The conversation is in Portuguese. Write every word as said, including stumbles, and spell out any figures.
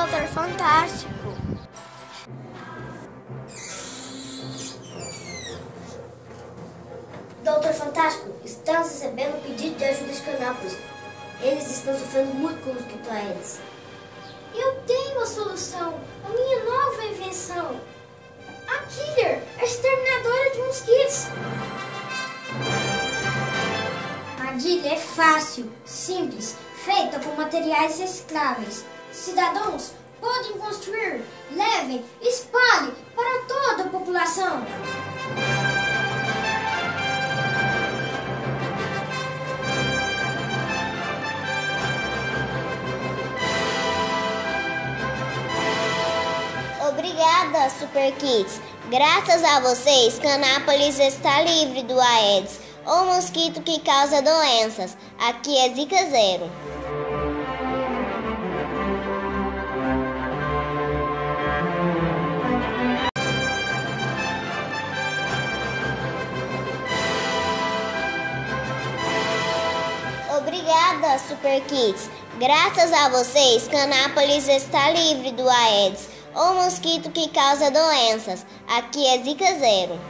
doutor Fantástico. doutor Fantástico, estamos recebendo um pedido de ajuda de Canápolis. Eles estão sofrendo muito com o mosquito Aedes. Eu tenho a solução, a minha nova invenção. A Killer, a exterminadora de mosquitos. A armadilha é fácil, simples, feita com materiais recicláveis. Cidadãos podem construir, levem, espalhe para toda a população. Obrigada, Super Kids. Graças a vocês, Canápolis está livre do Aedes, o mosquito que causa doenças. Aqui é Zika Zero. Obrigada, Super Kids. Graças a vocês, Canápolis está livre do Aedes, o mosquito que causa doenças. Aqui é Zika Zero.